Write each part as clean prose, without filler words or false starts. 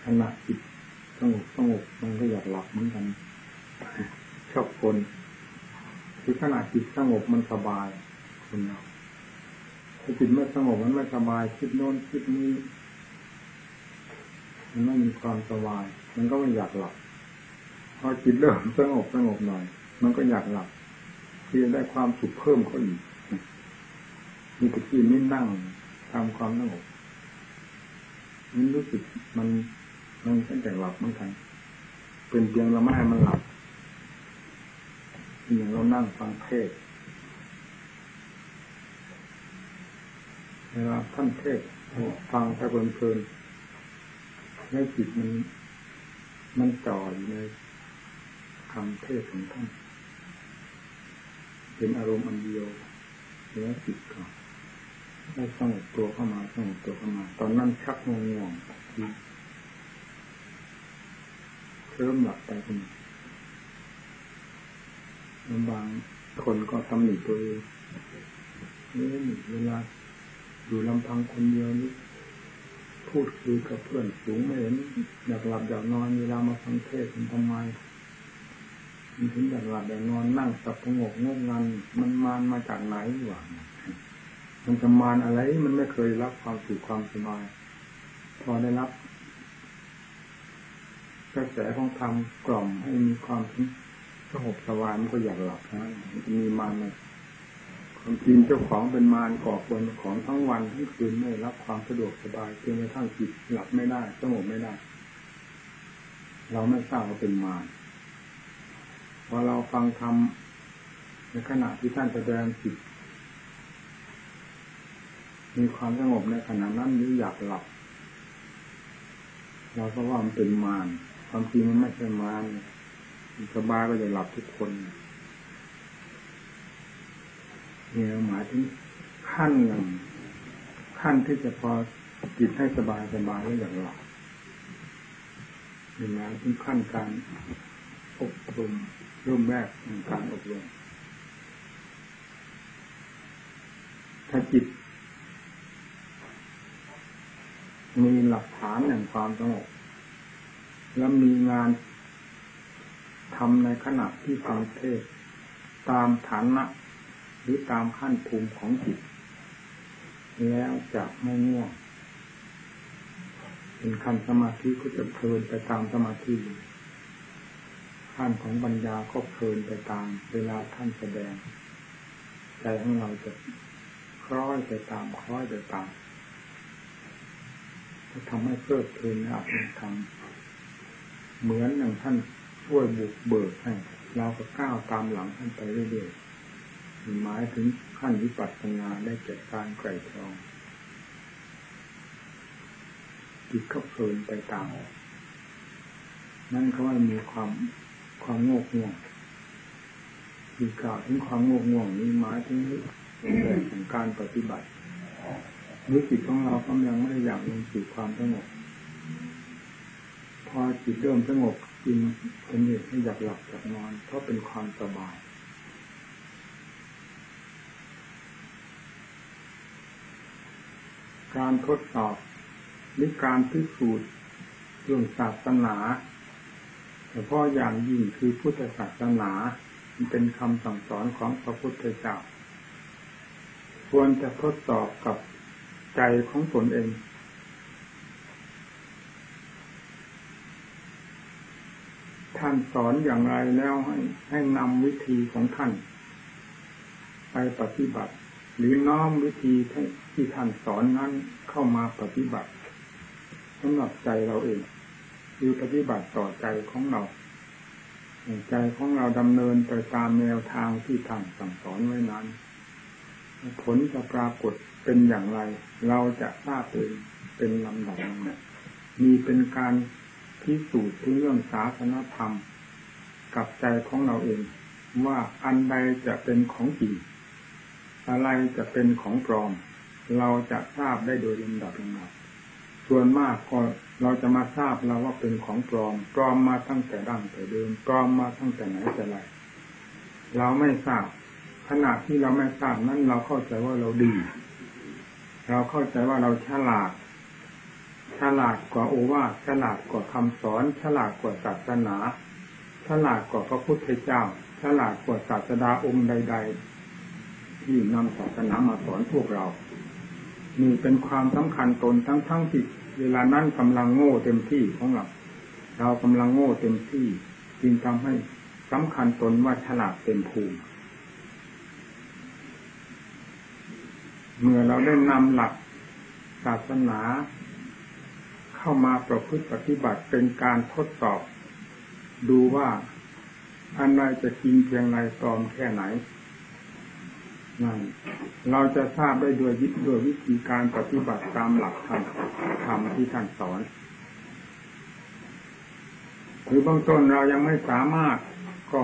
ขณะจิตสงบมันก็อยากหลับเหมือนกันชอบคนที่ขณะจิตสงบมันสบายคนเราถ้าจิตไม่สงบมันไม่สบายคิดโน้นคิดนี้มันไม่มีความสบายมันก็ไม่อยากหลับพอจิตเริ่มสงบหน่อยมันก็อยากหลับที่จะได้ความสุขเพิ่มขึ้นอีกมีแต่ที่นิ่งนั่งทำความสงบนี่รู้สึกมันตั้งแต่หลับเหมือนกันเป็นเพียงเราไม่ให้มันหลับอย่างเรานั่งฟังเทศน์เวลาท่านเทศน์ฟังไปเพลินๆแล้วจิตมันจ่ออยู่ในคำเทศน์ของท่านเป็นอารมณ์อันเดียวแล้วจิตก็ได้สงบตัวเข้ามาตอนนั้นชักง่วงเคลิ้มหลับไปคนบางคนก็ตำหนิตัวเองเวลาอยู่ลำพังคนเดียวนี่พูดคุยกับเพื่อนสูงไม่เห็นอยากหลับอยากนอนเวลามาฟังเทศน์ทำไมมันถึงอยากหลับอยากนอนนั่งสงบงดงันมันมาจากไหนวะมันจะมารอะไรมันไม่เคยรับความสุขความสบายพอได้รับกระแสของธรรมกล่อมให้มีความสงบสบายมันก็อยากหลับนะมันจะมีมารนะความจริงเจ้าของเป็นมารก่อกวนของทั้งวันทั้งคืนไม่รับความสะดวกสบายจนกระทั่งจิตหลับไม่ได้สงบไม่ได้เราไม่ทราบว่าเป็นมารพอเราฟังธรรมในขณะที่ท่านแสดงจิตมีความสงบในขณะนั้นหรืออยากหลับเราก็ว่ามันเป็นมารความจริงมันไม่ใช่มารสบายก็จะหลับทุกคนเนี่ยหมายถึงขั้นหนึ่งขั้นที่จะพอจิตให้สบายแล้วอยากหลับนี่หมายถึงขั้นการอบรมเริ่มแรกของการอบรมถ้าจิตมีหลักฐานแห่งความสงบและมีงานทำในขณะที่ฟังเทศน์ตามฐานะหรือตามขั้นภูมิของจิตแล้วจะไม่ง่วงเป็นขั้นสมาธิก็จะเพลินไปตามสมาธิขั้นของปัญญาก็เพลินไปตามเวลาท่านแสดงใจของเราจะคล้อยไปตามจะทำให้เพลิดเพลินในอัตถธรรมเหมือนอย่างท่านช่วยบุกเบิกให้เราก็ก้าวตามหลังท่านไปเรื่อยๆหมายถึงขั้นวิปัสสนาได้แก่การไกร่ตรองจิตก็เพลินไปตามนั่นเขาว่ามีความโง่ง่วงที่กล่าวถึงความโง่ง่วงนี้หมายถึงเรื่องของการปฏิบัติวิจิตของเราก็ยังไม่ได้อยากลงสู่ความสงบพอจิตเริ่มสงบจึงเป็นเหตุให้อยากหลับอยากนอนเพราะเป็นความสบายการทดสอบหรือการพิสูจน์เรื่องศาสนาเฉพาะอย่างยิ่งคือพุทธศาสนาเป็นคำสั่งสอนของพระพุทธเจ้าควรจะทดสอบกับใจของตนเองท่านสอนอย่างไรแล้วให้นำวิธีของท่านไปปฏิบัติหรือน้อมวิธีที่ท่านสอนนั้นเข้ามาปฏิบัติสำหรับใจเราเองคือปฏิบัติต่อใจของเราใจของเราดำเนินไปตามแนวทางที่ท่านสั่งสอนไว้นั้นผลจะปรากฏเป็นอย่างไรเราจะทราบเองเป็นลำดับมีเป็นการพิสูจน์ถึงเรื่องศาสนธรรมกับใจของเราเองว่าอันใดจะเป็นของจริงอะไรจะเป็นของปลอมเราจะทราบได้โดยลำดับส่วนมากพอเราจะมาทราบเราว่าเป็นของปลอมมาตั้งแต่ดั้งแต่เดิมปลอมมาตั้งแต่ไหนแต่ไรเราไม่ทราบขณะที่เราไม่ทราบนั้นเราเข้าใจว่าเราดีเราเข้าใจว่าเราฉลาดฉลาดกว่าโอวาทฉลาดกว่าคำสอนฉลาดกว่าศาสนาฉลาดกว่าพระพุทธเจ้าฉลาดกว่าศาสดาองค์ใดๆที่นำศาสนามาสอนพวกเรานี่เป็นความสำคัญตนทั้งที่เวลานั้นกำลังโง่เต็มที่ของเรากำลังโง่เต็มที่จึงทำให้สำคัญตนว่าฉลาดเต็มภูมิเมื่อเราได้นำหลักศาสนาเข้ามาประพฤติปฏิบัติเป็นการทดสอบดูว่าอันใดจะจริงเพียงไรปลอมแค่ไหนนั่นเราจะทราบได้ด้วยวิธีการปฏิบัติตามหลักธรรมที่ท่านสอนหรือบางต้นเรายังไม่สามารถก็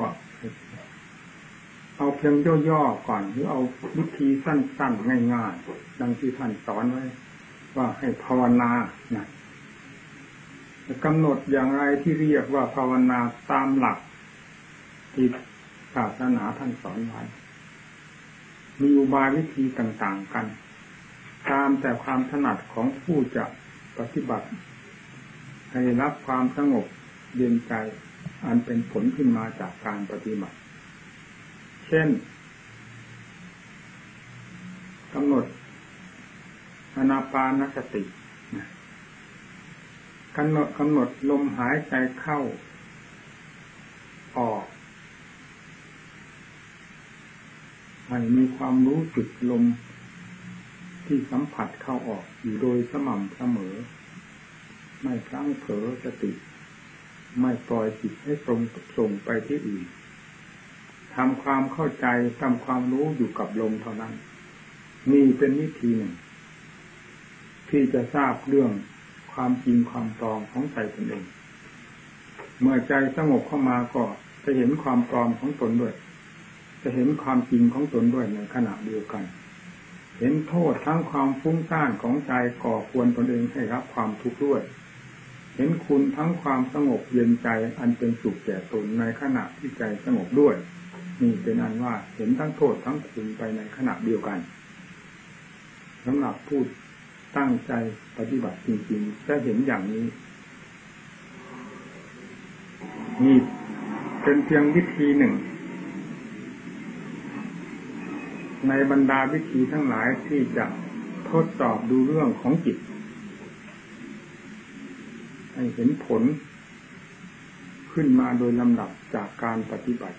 เอาเพียงย่อๆก่อนหรือเอาวิธีสั้นๆง่ายๆดังที่ท่านสอนไว้ว่าให้ภาวนานะกำหนดอย่างไรที่เรียกว่าภาวนาตามหลักที่ศาสนาท่านสอนไว้มีอุบายวิธีต่างๆกันตามแต่ความถนัดของผู้จะปฏิบัติให้รับความสงบเย็นใจอันเป็นผลขึ้นมาจากการปฏิบัติเช่นกำหนดอานาปานสติกำหนดลมหายใจเข้าออกให้มีความรู้สึกลมที่สัมผัสเข้าออกอยู่โดยสม่ำเสมอไม่พลั้งเผลอสติไม่ปล่อยจิตให้ส่งไปที่อื่นทำความเข้าใจทำความรู้อยู่กับลมเท่านั้นนี่เป็นวิธีหนึ่งที่จะทราบเรื่องความจริงความปลอมของใจตนเองเมื่อใจสงบเข้ามาก็จะเห็นความปลอมของตนด้วยจะเห็นความจริงของตนด้วยในขณะเดียวกันเห็นโทษทั้งความฟุ้งซ่านของใจก่อควรตนเองให้รับความทุกข์ด้วยเห็นคุณทั้งความสงบเย็นใจอันเป็นสุขแก่ตนในขณะที่ใจสงบด้วยนี่เป็นอันว่าเห็นทั้งโทษทั้งคุณไปในขณะเดียวกันสำหรับผู้ตั้งใจปฏิบัติจริงๆจะเห็นอย่างนี้นี่เป็นเพียงวิธีหนึ่งในบรรดาวิธีทั้งหลายที่จะทดสอบดูเรื่องของจิตให้เห็นผลขึ้นมาโดยลำดับจากการปฏิบัติ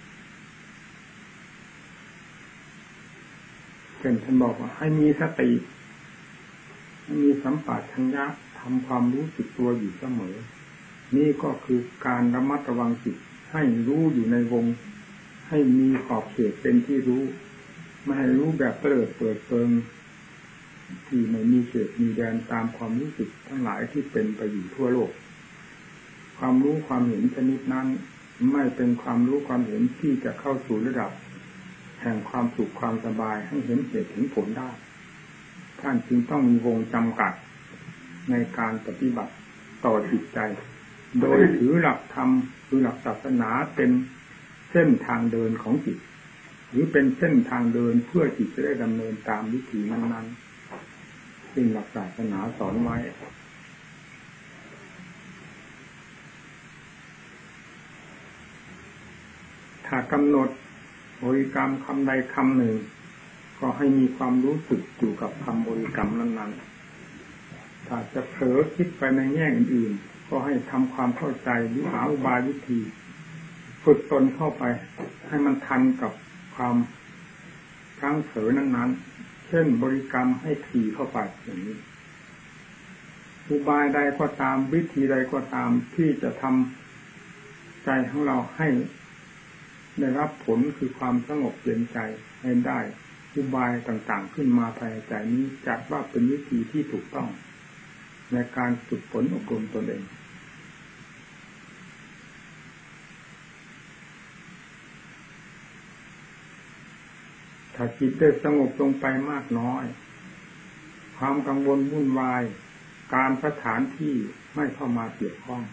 เช่นท่านบอกว่าให้มีสติให้มีสัมปชัญญะทำความรู้สึกตัวอยู่เสมอนี่ก็คือการระมัดระวังจิตให้รู้อยู่ในวงให้มีขอบเขตเป็นที่รู้ไม่ให้รู้แบบเปิดเปิงที่ไม่มีเขตมีแดนตามความรู้สึกทั้งหลายที่เป็นไปอยู่ทั่วโลกความรู้ความเห็นชนิดนั้นไม่เป็นความรู้ความเห็นที่จะเข้าสู่ระดับแห่งความสุขความสบายให้เห็นเหตุเห็นผลได้ท่านจึงต้องมีวงจำกัดในการปฏิบัติต่อจิตใจโดยถือหลักธรรมหรือหลักศาสนาเป็นเส้นทางเดินของจิตหรือเป็นเส้นทางเดินเพื่อจิตจะได้ดำเนินตามวิถีนั้นๆซึ่งหลักศาสนาสอนไว้ถ้ากำหนดบริกรรมคำใดคำหนึ่งก็ให้มีความรู้สึกอยู่กับคำบริกรรมนั้นๆถ้าจะเผลอคิดไปในแง่อื่นๆก็ให้ทำความเข้าใจหรือหาอุบายวิธีฝึกตนเข้าไปให้มันทันกับความพลั้งเผลอนั้นๆเช่นบริกรรมให้ถี่เข้าไปอย่างนี้อุบายใดก็ตามวิธีใดก็ตามที่จะทำใจของเราให้ได้รับผลคือความสงบเย็นใจให้ได้อุบายต่างๆขึ้นมาภายในใจนี้จัดว่าเป็นวิธีที่ถูกต้องในการฝึกฝนอบรมตนเองถ้าจิตได้สงบลงไปมากน้อยความกังวลวุ่นวายการสถานที่ไม่เข้ามาเกี่ยวข้อง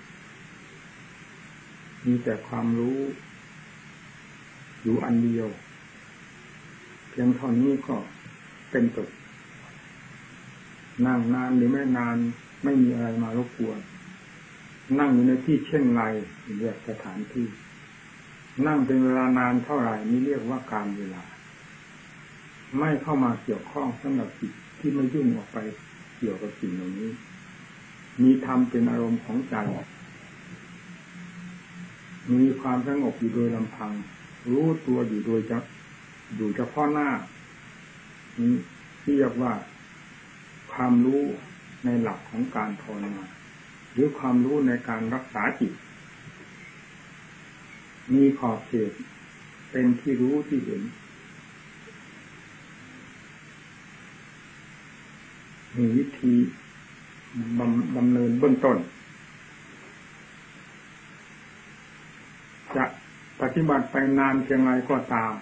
มีแต่ความรู้อยู่อันเดียวเพียงเท่านี้ก็เป็นสุขนั่งนานหรือไม่นานไม่มีอะไรมารบกวนนั่งอยู่ในที่เช่นไรเรียกสถานที่นั่งเป็นเวลานานเท่าไหร่นี่เรียกว่าการเวลาไม่เข้ามาเกี่ยวข้องสำหรับจิตที่ไม่ยุ่งออกไปเกี่ยวกับสิ่งเหล่านี้มีธรรมเป็นอารมณ์ของใจมีความสงบอยู่โดยลำพังรู้ตัวอยู่โดยอยู่เฉพาะหน้านี้เรียกว่าความรู้ในหลักของการภาวนาหรือความรู้ในการรักษาจิตมีขอบเขตเป็นที่รู้ที่เห็นมีวิธีดำเนินเบื้องต้นจะปฏิบัติไปนานเพียงไรก็ตาม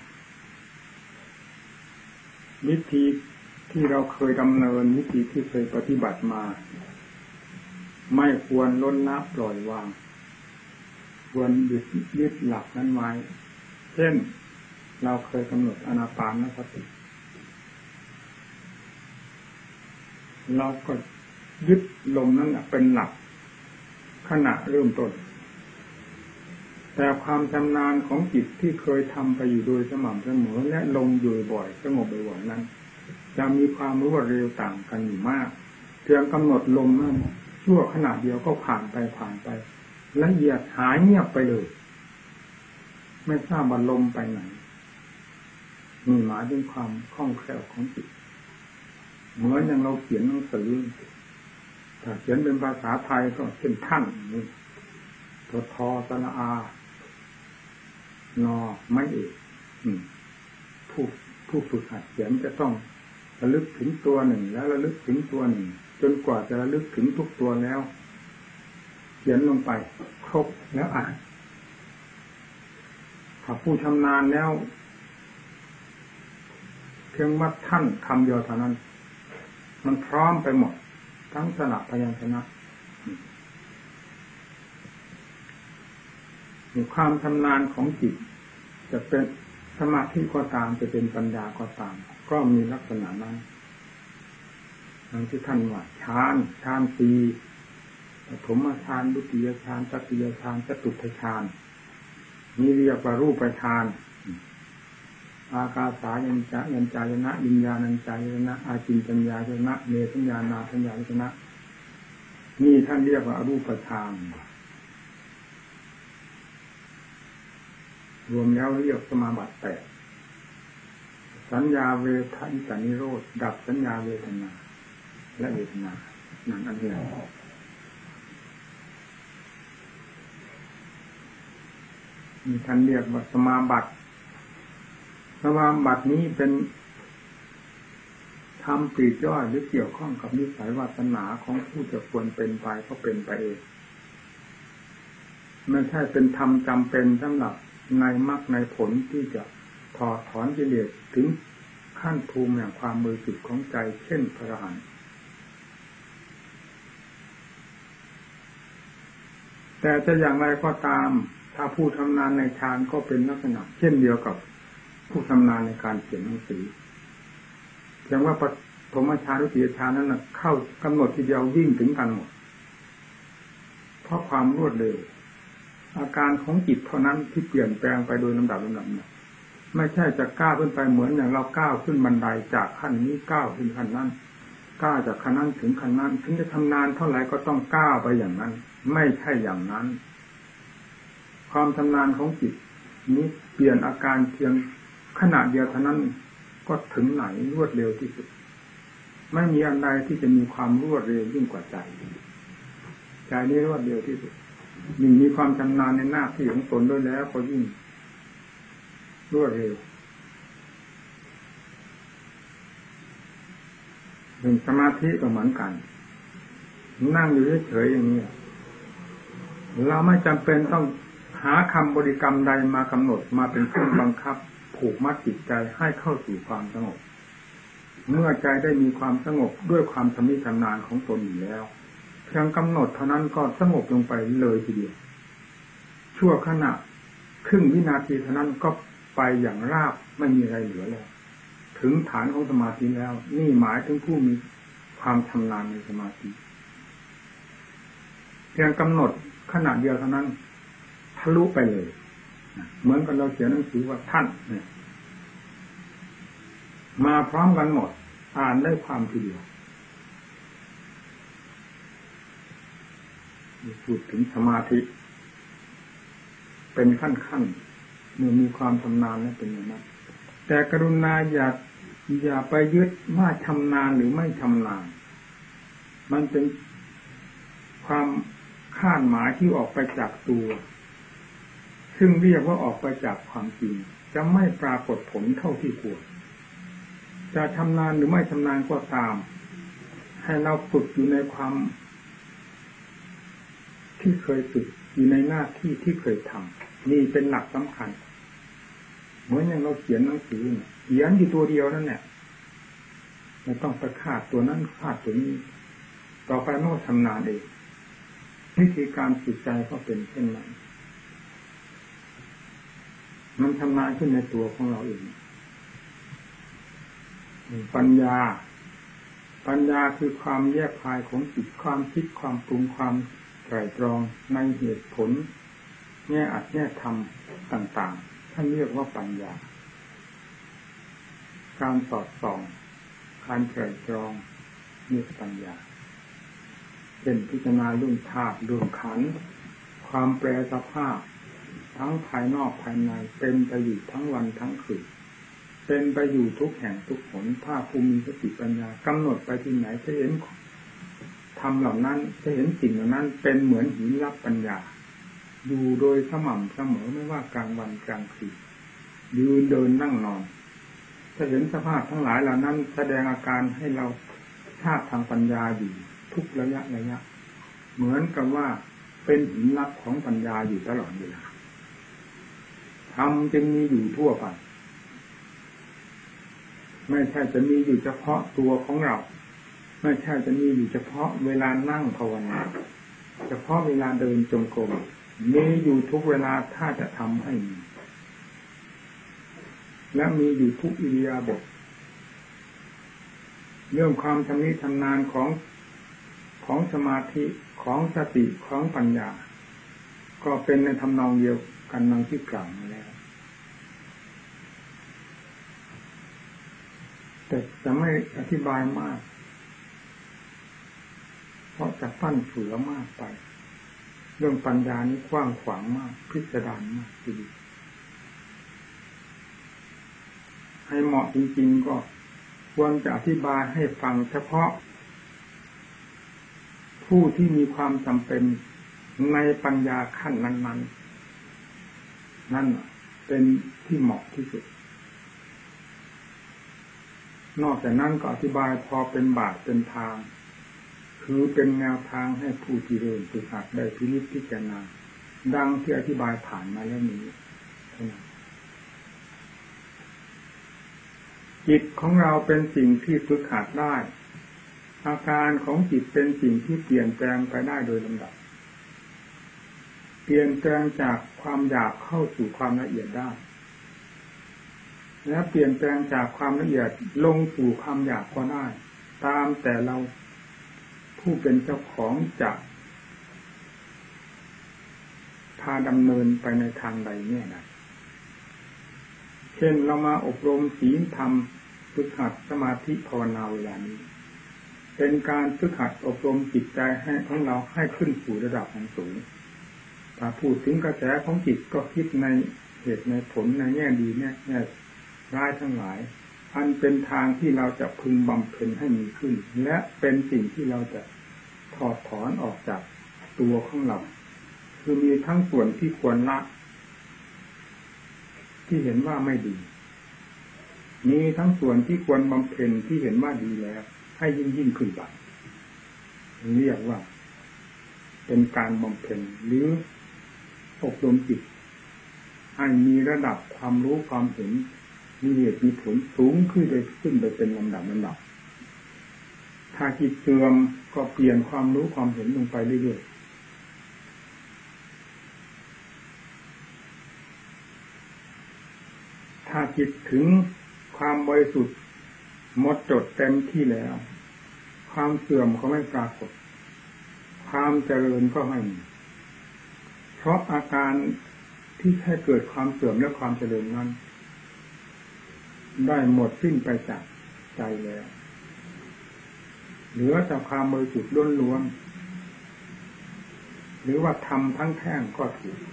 วิธีที่เราเคยดำเนินวิธีที่เคยปฏิบัติมาไม่ควรลดละปล่อยวางควรยึดหลักนั้นไว้เช่นเราเคยกำหนดอานาปานสติเราก็ยึดลมนั้นเป็นหลักขณะเริ่มต้นแต่ความชำนาญของจิตที่เคยทำไปอยู่โดยสม่ำเสมอและลงอยู่บ่อยสงบบ่อยนั้นจะมีความรวดเร็วต่างกันอยู่มากเพียงกำหนดลมนั้นชั่วขณะเดียวก็ผ่านไปละเอียดหายเงียบไปเลยไม่ทราบว่าลมไปไหนมีหมายถึงความคล่องแคล่วของจิตเหมือนอย่างเราเขียนหนังสือถ้าเขียนเป็นภาษาไทยก็เช่นท่านนี่ตัวทอสระอานอไม่เอกผู้ฝึกหัดเขียนจะต้องระลึกถึงตัวหนึ่งแล้วระลึกถึงตัวหนึ่งจนกว่าจะระลึกถึงทุกตัวแล้วเขียนลงไปครบแล้วอ่านถ้าผู้ชำนาญแล้วเพียงว่าท่านคำเดียวเท่านั้นมันพร้อมไปหมดทั้งสระพยัญชนะมีความชำนาญของจิตจะเป็นสมาธิก็ตามจะเป็นปัญญาก็ตามก็มีลักษณะนั้นดังที่ท่านว่าฌานปีปฐมฌานดุติยฌานตติยฌานจตุตฌานนี่เรียกว่ารูปฌานอากาสายัญจายนะวิญญาณัญจายนะอาจินจัญญายนะเนสัญญานาสัญญายนะนี่ท่านเรียกว่าอรูปฌานรวมแล้วเรียกสมาบัติ8สัญญาเวทนิสานิโรธดับสัญญาเวทนาและเวทนานั่นอันนี้มีท่านเรียกว่าสมาบัตินี้เป็นธรรมปลีกย่อยหรือเกี่ยวข้องกับนิสัยวาสนาของผู้จะควรเป็นไปก็เป็นไปเองไม่ใช่เป็นธรรมจำเป็นสำหรับในมรรคในผลที่จะถอดถอนกิเลสถึงขั้นภูมิแห่งความบริสุทธิ์ของใจเช่นพระอรหันต์แต่จะอย่างไรก็ตามถ้าผู้ชำนาญในฌานก็เป็นลักษณะเช่นเดียวกับผู้ชำนาญในการเขียนหนังสือเพียงว่าปฐมฌานดุติยฌานนั้นเข้ากำหนดทีเดียววิ่งถึงกันหมดเพราะความรวดเร็วอาการของจิตเท่านั้นที่เปลี่ยนแปลงไปโดยลำดับไม่ใช่จะก้าวขึ้นไปเหมือนอย่างเราก้าวขึ้นบันไดจากขั้นนี้ก้าวขึ้นขั้นนั้นก้าวจากขั้นนั้นถึงขั้นนั้นถึงจะทำนานเท่าไหร่ก็ต้องก้าวไปอย่างนั้นไม่ใช่อย่างนั้นความชำนาญของจิตนี้เปลี่ยนอาการเพียงขณะเดียวเท่านั้นก็ถึงไหนรวดเร็วที่สุดไม่มีอันใดที่จะมีความรวดเร็วยิ่งกว่าใจนี้รวดเร็วที่สุดยิ่งมีความชำนาญในหน้าที่ของตนด้วยแล้วก็ยิ่งรวดเร็วถึงสมาธิก็เหมือนกันนั่งอยู่เฉยๆอย่างนี้เราไม่จำเป็นต้องหาคำบริกรรมใดมากำหนดมาเป็นเครื่องบังคับผูกมัดจิตใจให้เข้าสู่ความสงบเมื่อใจได้มีความสงบด้วยความชำนิชำนาญของตนอยู่แล้วเพียงกำหนดเท่านั้นก็สงบลงไปเลยทีเดียวชั่วขณะครึ่งวินาทีเท่านั้นก็ไปอย่างราบไม่มีอะไรเหลือแล้วถึงฐานของสมาธิแล้วนี่หมายถึงผู้มีความชำนาญในสมาธิเพียงกำหนดขณะเดียวเท่านั้นทะลุไปเลยเหมือนกับเราเขียนหนังสือว่าท่านเนี่ยมาพร้อมกันหมดอ่านได้ความทีเดียวพูดถึงสมาธิเป็นขั้นเมื่อมีความชำนาญแล้วเป็นอย่างนั้นแต่กรุณาอย่าไปยึดว่าชำนาญหรือไม่ชำนาญมันเป็นความคาดหมายที่ออกไปจากตัวซึ่งเรียกว่าออกไปจากความจริงจะไม่ปรากฏผลเท่าที่ควรจะชำนาญหรือไม่ชำนาญก็ตามให้เราฝึกอยู่ในความที่เคยฝึกอยู่ในหน้าที่ที่เคยทำนี่เป็นหลักสำคัญเหมือนอย่างเราเขียนหนังสือเขียนอยู่ตัวเดียวนั่นแหละไม่ต้องไปคาดตัวนั้นคาดตัวนี้ต่อไปโน้ชำนาญเองวิธีการฝึกใจก็เป็นเช่นนั้นมันชำนาญขึ้นในตัวของเราเองปัญญาคือความแยกคายของจิตความคิดความปรุงความไตร่ตรองในเหตุผลแง่อัดแง่ธรรมต่างๆท่านเรียกว่าปัญญาการสอดส่องการไตร่ตรองนี่ปัญญาเป็นพิจารณาเรื่องธาตุเรื่องขันธ์ความแปรสภาพทั้งภายนอกภายในเป็นไปอยู่ทั้งวันทั้งคืนเป็นไปอยู่ทุกแห่งทุกหนถ้าภูมิสติปัญญากำหนดไปที่ไหนจะเห็นธรรมเหล่านั้นจะเห็นสิ่งเหล่านั้นเป็นเหมือนหินรับปัญญาอยู่โดยสม่ำเสมอไม่ว่ากลางวันกลางคืนยืนเดินนั่งนอนจะเห็นสภาพทั้งหลายเหล่านั้นแสดงอาการให้เราทราบทางปัญญาอยู่ทุกระยะเหมือนกับว่าเป็นหินรับของปัญญาอยู่ตลอดเวลาธรรมจึงมีอยู่ทั่วไปไม่ใช่จะมีอยู่เฉพาะตัวของเราไม่ใช่จะมีอยู่เฉพาะเวลานั่งภาวนาเฉพาะเวลาเดินจงกรมมีอยู่ทุกเวลาถ้าจะทำให้มีและมีอยู่ทุกอิริยาบถเรื่องความชำนิชำนาญของสมาธิของสติของปัญญาก็เป็นในทำนองเดียวกันดังที่กล่าวมาแล้วแต่จะไม่อธิบายมากเพราะจะฟั่นเฟือมากไปเรื่องปัญญานี้กว้างขวางมากพิสดารมากทีเดียวให้เหมาะจริงๆก็ควรจะอธิบายให้ฟังเฉพาะผู้ที่มีความจำเป็นในปัญญาขั้นนั้นๆนั่นเป็นที่เหมาะที่สุดนอกจากนั้นก็อธิบายพอเป็นบาทเป็นทางคือเป็นแนวทางให้ผู้ที่เริ่มฝึกหัดได้พินิจพิจารณาดังที่อธิบายผ่านมาแล้วนี้เท่านั้นจิตของเราเป็นสิ่งที่ฝึกหัดได้อาการของจิตเป็นสิ่งที่เปลี่ยนแปลงไปได้โดยลำดับเปลี่ยนแปลงจากความหยาบเข้าสู่ความละเอียดได้และเปลี่ยนแปลงจากความละเอียดลงสู่ความหยาบก็ได้ตามแต่เราผู้เป็นเจ้าของจะพาดำเนินไปในทางใดเนี่ยนะเช่นเรามาอบรมศีลธรรมฝึกหัดสมาธิภาวนาเวลานี้เป็นการฝึกหัดอบรมจิตใจให้ของเราให้ขึ้นสู่ระดับสูงถ้าพูดถึงกระแสของจิตก็คิดในเหตุในผลในแง่ดีแง่ร้ายทั้งหลายอันเป็นทางที่เราจะพึงบำเพ็ญให้มีขึ้นและเป็นสิ่งที่เราจะถอดถอนออกจากตัวของเราคือมีทั้งส่วนที่ควรละที่เห็นว่าไม่ดีมีทั้งส่วนที่ควรบำเพ็ญที่เห็นว่าดีแล้วให้ยิ่งขึ้นไปเรียกว่าเป็นการบำเพ็ญหรืออบรมจิตให้มีระดับความรู้ความเห็นมีเหตุมีผลสูงขึ้นไปเป็นลำดับถ้าจิตเสื่อมก็เปลี่ยนความรู้ความเห็นลงไปเรื่อยๆถ้าจิตถึงความบริสุทธิ์หมดจดเต็มที่แล้วความเสื่อมก็ไม่ปรากฏคความเจริญก็ไม่มีเพราะอาการที่ให้เกิดความเสื่อมและความเจริญนั้นได้หมดสิ้นไปจากใจแล้วเหลือแต่ความบริสุทธิ์ล้วนๆหรือว่าธรรมทั้งแท่งก็ถูก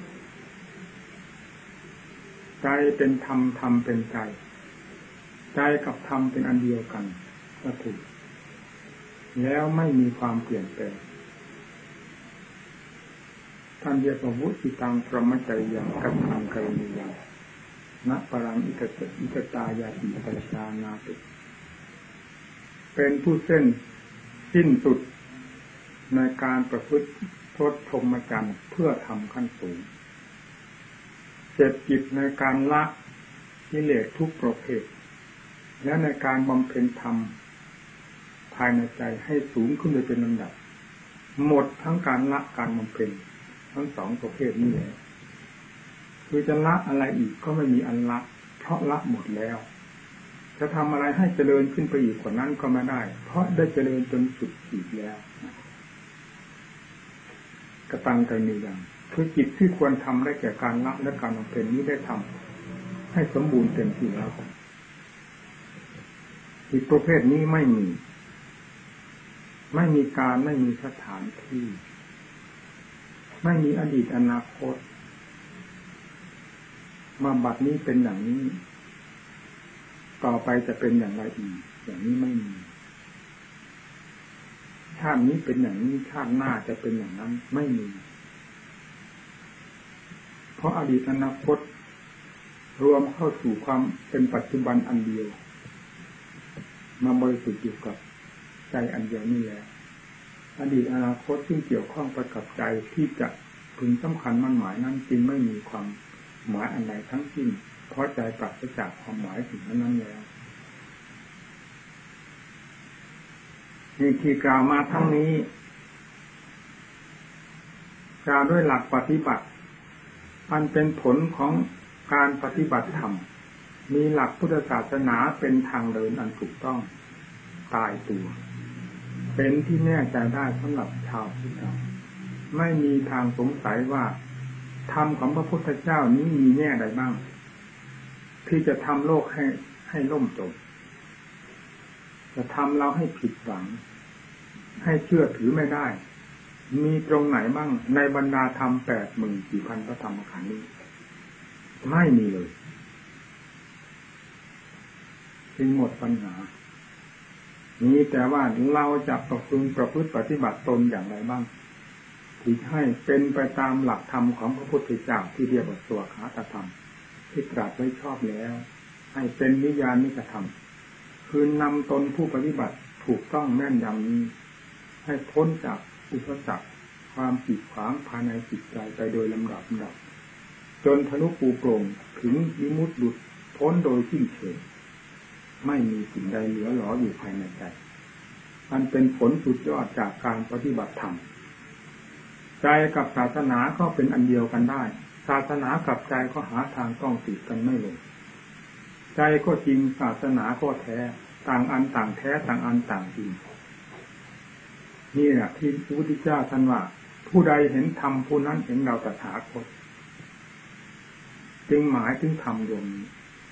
ใจเป็นธรรมธรรมเป็นใจใจกับธรรมเป็นอันเดียวกันก็ถูกแล้วไม่มีความเปลี่ยนแปลงท่านเรียกว่าวุฒิตังพรหมจริยังกัปพังกรณียังณปรังอิตตายาติปัญญานาติเป็นผู้สิ้นสุดในการประพฤติโทษพรหมจรรย์เพื่อทำขั้นสูงเจ็บจิตในการละกิเลสทุกประเภทและในการบำเพ็ญธรรมภายในใจให้สูงขึ้นโดยเป็นลำดับหมดทั้งการละการบำเพ็ญทั้งสองประเภทนี้แล้วคือจะละอะไรอีกก็ไม่มีอันละเพราะละหมดแล้วจะทำอะไรให้เจริญขึ้นไปอีกกว่านั้นก็ไม่ได้เพราะได้เจริญจนสุดขีดแล้วกตังกรณียังคือจิตที่ควรทำได้แก่การละและการบำเพ็ญนี้ได้ทำให้สมบูรณ์เต็มที่แล้วอีกประเภทนี้ไม่มีการไม่มีสถานที่ไม่มีอดีตอนาคตมาบัดนี้เป็นอย่างนี้ต่อไปจะเป็นอย่างไรอีกอย่างนี้ไม่มีชาตินี้เป็นอย่างนี้ชาติหน้าจะเป็นอย่างนั้นไม่มีเพราะอดีตอนาคตรวมเข้าสู่ความเป็นปัจจุบันอันเดียวมาบริสุทธิ์อยู่กับใจอันเดียวนี่แหละอดีตอนาคตซึ่งเกี่ยวข้องไปกับใจที่จะพึงสำคัญมั่นหมายนั้นจึงไม่มีความหมายอันใดทั้งสิ้นเพราะใจปราศจากความหมายถึงนั้นแล้วนี่ที่กล่าวมาทั้งนี้กล่าวด้วยหลักปฏิบัติอันเป็นผลของการปฏิบัติธรรมมีหลักพุทธศาสนาเป็นทางเดินอันถูกต้องตายตัวเป็นที่แน่ใจได้สำหรับชาวพุทธไม่มีทางสงสัยว่าธรรมของพระพุทธเจ้านี้มีแง่ใดบ้างที่จะทำโลกให้ล่มจมจะทำเราให้ผิดหวังให้เชื่อถือไม่ได้มีตรงไหนบ้างในบรรดาธรรม 84,000 พระธรรมขันธ์นี้ไม่มีเลยจึงหมดปัญหานี้แต่ว่าเราจะประพฤติปฏิบัติตนอย่างไรบ้างที่ให้เป็นไปตามหลักธรรมของพระพุทธเจ้าที่เรียกว่าสวากขาตธรรมที่ตรัสไว้ชอบแล้วให้เป็นนิยานิกธรรมคือนำตนผู้ปฏิบัติถูกต้องแม่นยำนี้ให้พ้นจากอุปสรรคความกีดขวางภายในจิตใจไปโดยลำดับจนทะลุปูโปร่งถึงวิมุตติหลุดพ้นโดยสิ้นเชิงไม่มีสิ่งใดเหลือหลออยู่ภายในใจมันเป็นผลสุดยอดจากการปฏิบัติธรรมใจกับศาสนาก็เป็นอันเดียวกันได้ศาสนากับใจก็หาทางต้องติดกันไม่ลงใจก็จริงศาสนาก็แท้ต่างอันต่างแท้ต่างอันต่างจริงนี่แหละที่พระพุทธเจ้าท่านว่าผู้ใดเห็นธรรมผู้นั้นเห็นเราตถาคตจึงหมายถึงธรรมดวงนี้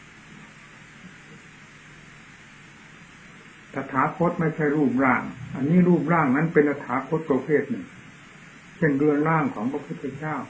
ตถาคตไม่ใช่รูปร่างอันนี้รูปร่างนั้นเป็นตถาคตประเภทหนึ่งเช่นเรือนร่างของพระพุทธเจ้า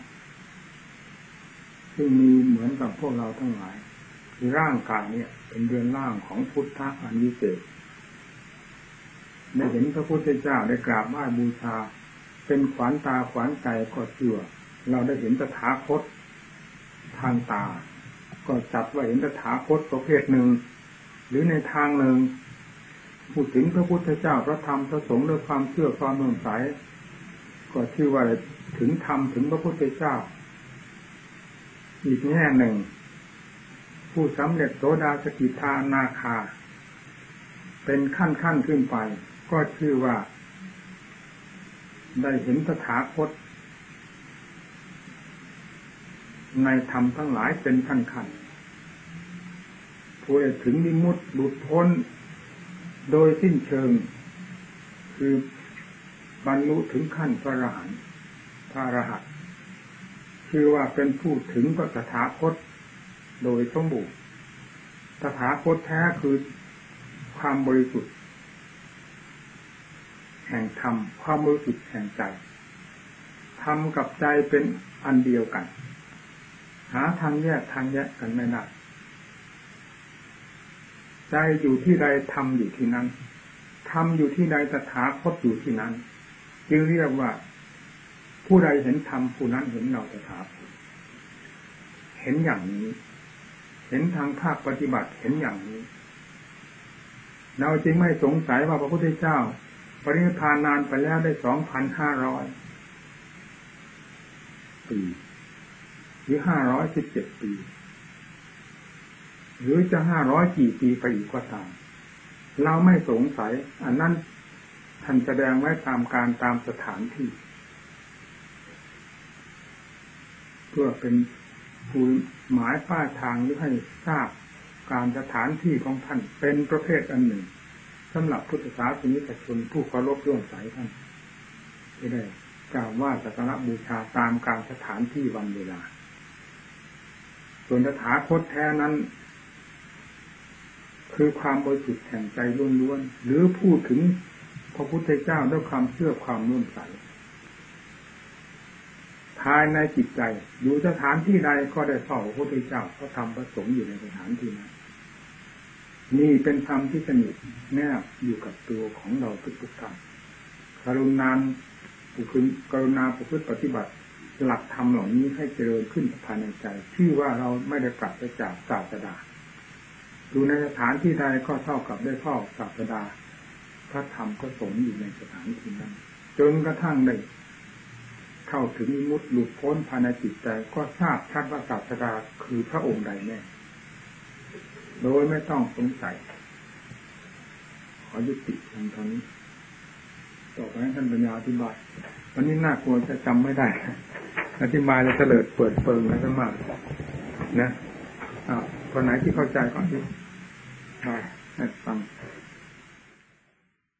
ซึ่งมีเหมือนกับพวกเราทั้งหลายคือร่างกายเนี่ยเป็นเรือนร่างของพุทธะอันวิเศษได้เห็นพระพุทธเจ้าได้กราบไหว้บูชาเป็นขวัญตาขวัญใจก็เชื่อเราได้เห็นตถาคตทางตาก็จับว่าเห็นตถาคตประเภทหนึ่งหรือในทางหนึ่งพูดถึงพระพุทธเจ้าพระธรรมพระสงฆ์ด้วยความเชื่อความเลื่อมใสก็ชื่อว่าถึงธรรมถึงพระพุทธเจ้าอีกแง่หนึ่งผู้สำเร็จโสดาสกิทานาคาเป็นขั้นขึ้นไปก็ชื่อว่าได้เห็นตถาคตในธรรมทั้งหลายเป็นขั้นผู้ได้ถึงวิมุตติหลุดพ้นโดยสิ้นเชิงคือบรรลุถึงขั้นพระอรหันต์พระอรหันต์คือว่าเป็นผู้ถึงพระตถาคตโดยสมบูรณ์ตถาคตแท้คือความบริสุทธิ์แห่งธรรมความบริสุทธิ์แห่งใจธรรมกับใจเป็นอันเดียวกันหาทางแยกกันไม่ได้ใจอยู่ที่ใดธรรมอยู่ที่นั้นธรรมอยู่ที่ใดตถาคตอยู่ที่นั้นจึงเรียกว่าผู้ใดเห็นธรรมผู้นั้นเห็นเราตถาคตเห็นอย่างนี้เห็นทางภาคปฏิบัติเห็นอย่างนี้เราจึงไม่สงสัยว่าพระพุทธเจ้าปรินิพพานนานไปแล้วได้ 2,500 ปีหรือ517 ปีหรือจะ500กี่ปีไปอีกก็ตามเราไม่สงสัยอันนั้นท่านแสดงไว้ตามการตามสถานที่เพื่อเป็นผู้หมายป้ายทางหรือให้ทราบการสถานที่ของท่านเป็นประเภทอันหนึ่งสำหรับพุทธศาสนิกชนผู้เคารพเลื่อมใสท่านที่ได้กล่าวว่าสักการะบูชาตามการสถานที่วันเวลาส่วนตถาคตแท้นั้นคือความบริสุทธิ์แห่งใจล้วนๆหรือพูดถึงพระพุทธเจ้าด้วยความเชื่อความเลื่อมใสภายในจิตใจอยู่สถานที่ใดก็ได้เฝ้าพระพุทธเจ้าพระธรรมพระสงฆ์อยู่ในสถานที่นั้นนี่เป็นธรรมที่สนิทแนบอยู่กับตัวของเราทุกๆท่านกรุณาประพฤติปฏิบัติหลักธรรมเหล่านี้ให้เจริญขึ้นภายในใจชื่อว่าเราไม่ได้กลับไปจากศาสดาอยู่ในสถานที่ใดก็เท่ากับได้เฝ้าศาสดาพระธรรมพระสงฆ์อยู่ในสถานที่นั้นจนกระทั่งได้เข้าถึงวิมุตติหลุดพ้นภายในจิตใจก็ทราบชัดว่าศาสดาคือพระองค์ใดแน่โดยไม่ต้องสงสัยขอยุติเพียงเท่านี้ต่อไปให้ท่านปัญญาอธิบายวันนี้น่ากลัวจะจำไม่ได้อธิบายแล้วเสลิดเปิดเปิงอะไรกันมากนะคนไหนที่เข้าใจก่อนที่ให้ฟัง